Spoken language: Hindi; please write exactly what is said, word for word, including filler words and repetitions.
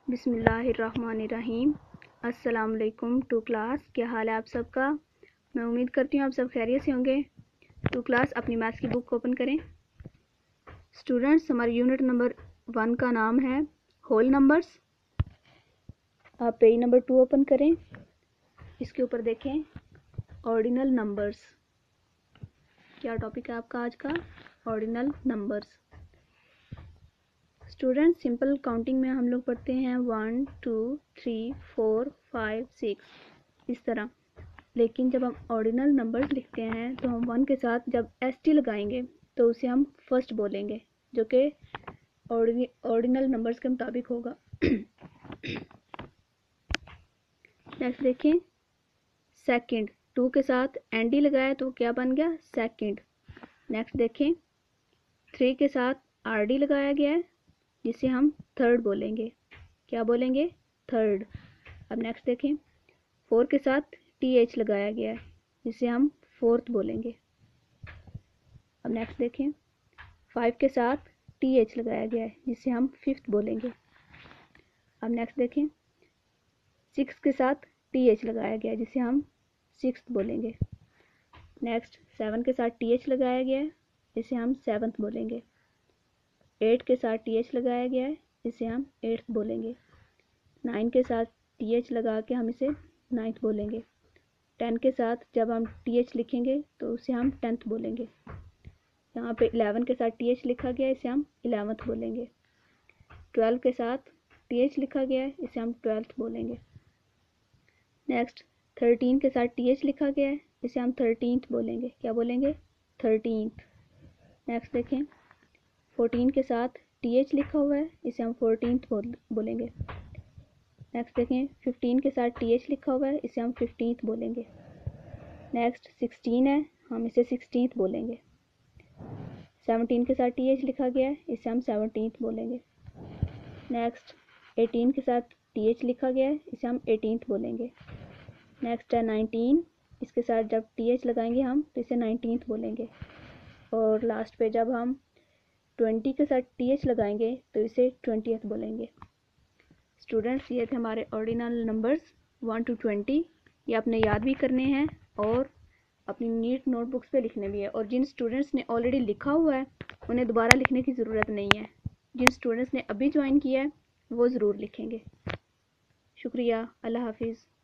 बिस्मिल्लाहिर्रहमानिर्रहीम। अस्सलाम वालेकुम टू क्लास। क्या हाल है आप सबका? मैं उम्मीद करती हूँ आप सब खैरियत से होंगे। टू क्लास अपनी मैथ्स की बुक ओपन करें। स्टूडेंट्स, हमारे यूनिट नंबर वन का नाम है होल नंबर्स। आप पेज नंबर टू ओपन करें। इसके ऊपर देखें ऑर्डिनल नंबर्स। क्या टॉपिक है आपका आज का? Ordinal numbers. Student, simple counting में हम लोग पढ़ते हैं one two three four five six इस तरह, लेकिन जब हम ऑर्डिनल नंबर्स लिखते हैं तो हम वन के साथ जब एस टी लगाएंगे तो उसे हम फर्स्ट बोलेंगे, जो कि ऑर्डिनल नंबर्स के मुताबिक होगा। नेक्स्ट देखें सेकंड, टू के साथ एन डी लगाया तो क्या बन गया? सेकंड। नेक्स्ट देखें थ्री के साथ आर डी लगाया गया है जिसे हम थर्ड बोलेंगे। क्या बोलेंगे? थर्ड। अब नेक्स्ट देखें फोर के साथ टी एच लगाया गया है जिसे हम फोर्थ बोलेंगे। अब नेक्स्ट देखें फाइव के साथ टी एच लगाया गया है जिसे हम फिफ्थ बोलेंगे। अब नेक्स्ट देखें सिक्स के साथ टी एच लगाया गया है जिसे हम सिक्स्थ बोलेंगे। नेक्स्ट सेवन के साथ टी एच लगाया गया है जिसे हम सेवन्थ बोलेंगे। एट के साथ टी एच लगाया गया है इसे हम एट्थ बोलेंगे। नाइन के साथ टी एच लगा के हम इसे नाइन्थ बोलेंगे। टेन के साथ जब हम टी एच लिखेंगे तो उसे हम टेंथ बोलेंगे। यहाँ पे इलेवन के साथ टी एच लिखा गया है इसे हम इलेवंथ बोलेंगे। ट्वेल्व के साथ टी एच लिखा गया है इसे हम ट्वेल्थ बोलेंगे। नेक्स्ट थर्टीन के साथ टी एच लिखा गया है इसे हम थर्टीनथ बोलेंगे। क्या बोलेंगे? थर्टीनथ। नेक्स्ट देखें फोर्टीन के साथ टी एच लिखा हुआ है इसे हम फोर्टीनथ बोल, बोलेंगे। नेक्स्ट देखें फिफ्टीन के साथ टी एच लिखा हुआ है इसे हम फिफ्टीनथ बोलेंगे। नेक्स्ट सिक्सटीन है, हम इसे सिक्सटीनथ बोलेंगे। सेवनटीन के साथ टी एच लिखा गया है इसे हम सेवनटीनथ बोलेंगे। नेक्स्ट एटीन के साथ टी एच लिखा गया है इसे हम एटीनथ बोलेंगे। नेक्स्ट है नाइनटीन, इसके साथ जब टी एच लगाएंगे हम तो इसे नाइनटीनथ बोलेंगे। और लास्ट पे जब हम ट्वेंटी के साथ टी एच लगाएंगे तो इसे ट्वेंटीथ बोलेंगे। स्टूडेंट्स, ये थे हमारे ordinal numbers one to twenty. ये आपने याद भी करने हैं और अपनी नीट नोटबुक्स पे लिखने भी है। और जिन स्टूडेंट्स ने ऑलरेडी लिखा हुआ है उन्हें दोबारा लिखने की ज़रूरत नहीं है। जिन स्टूडेंट्स ने अभी ज्वाइन किया है वो ज़रूर लिखेंगे। शुक्रिया। अल्लाह हाफिज़।